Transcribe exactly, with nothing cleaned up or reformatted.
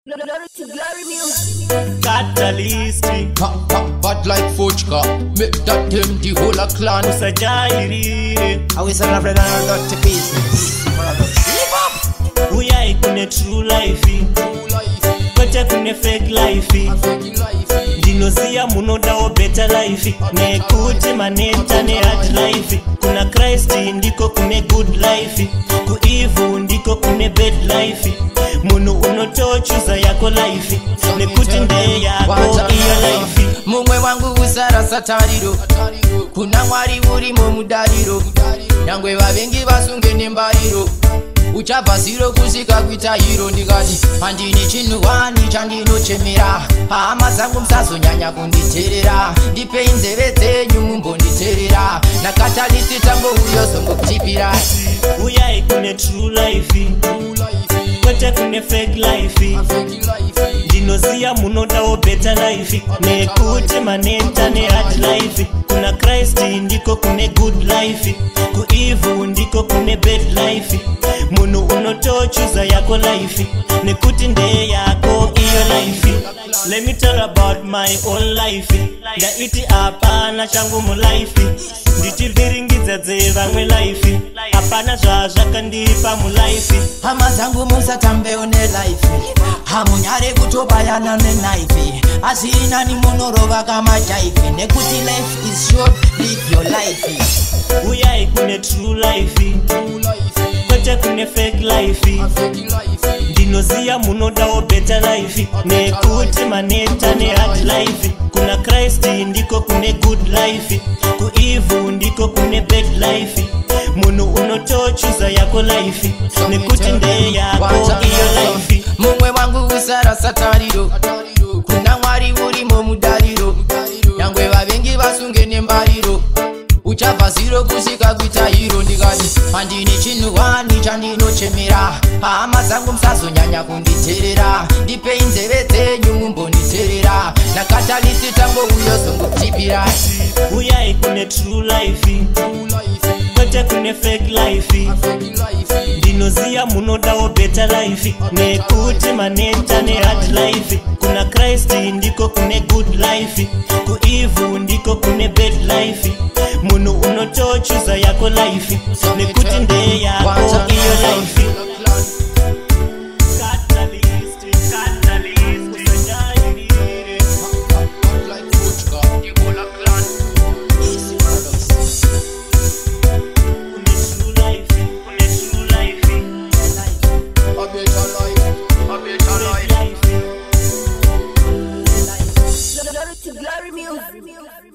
Glory to glory music. Catalyst Pop, pop, bad like Fojka. Make that them the whole a clan. Usajali I wish I'm afraid I'm not to pieces. Uya ikune true life Kote kune fake life Dinozia munoda o better life Ne kuti maneta ne hard life Kuna Christ ndiko kune good life Ku evil ndiko kune bad life Munu unoto chuza yako life Ne kuti nde yako iyo life Mumwe wangu usara satariro Kuna mwari uri mu mudariro Nyangwe babengi basunge nembariro Uchava zero kusika kuita hero ndikati handini chinhu wani chandinochemera hama zangu msazo nyanya kunditerera ndipe inzeve dzenyu mumbonditerera nakatalisti tango uyo zongokutipira uya ikune true life kwete kune fake life ndinoziya munodawo better life nekuti maneta ne hard life kuna Christ ndiko kune good life ku evil ndiko kune bad life Munu unotochuza yako life Nekuti nde yako iyo life Let me tell about my own life Nda iti apana changu mu life Nditi viringiza ze vangwe life Apana zwa zvakandipa mu life hama zangu musatambe one life hamunyare kutobayana ne knife asina ni munorova kama jaife nekuti life is short live your life Uya ikune true life Kote kune fake life Dinozia munodawo better life Nekuti maneta ne hard life Kuna Christ ndiko kune good life Ku evil ndiko kune bad life Munu unotochuza yako life Nekuti nde yako iyo life Mumwe wangu usara satariro Kuna mwari uri mu mudariro Nyangwe babengi basunge nembariro Uchava zero kusika kuita hero ndikati handini chinhu wani chandinochemera hama zangu msazo nyanya kunditerera ndipe inzeve dzenyu mumbonditerera nakatalisti tango uyo zongokutipira uya ikune true life kwete kune fake life ndinoziya munodawo better life nekuti maneta ne hard life kuna Christ ndiko kune good life ku evil ndiko kune bad life Munu unotochuza yako life Nekuti nde yako iyo life Catalyst, catalyst Usajali Une true life, une true life A better life, a better life Life Glory to glory music.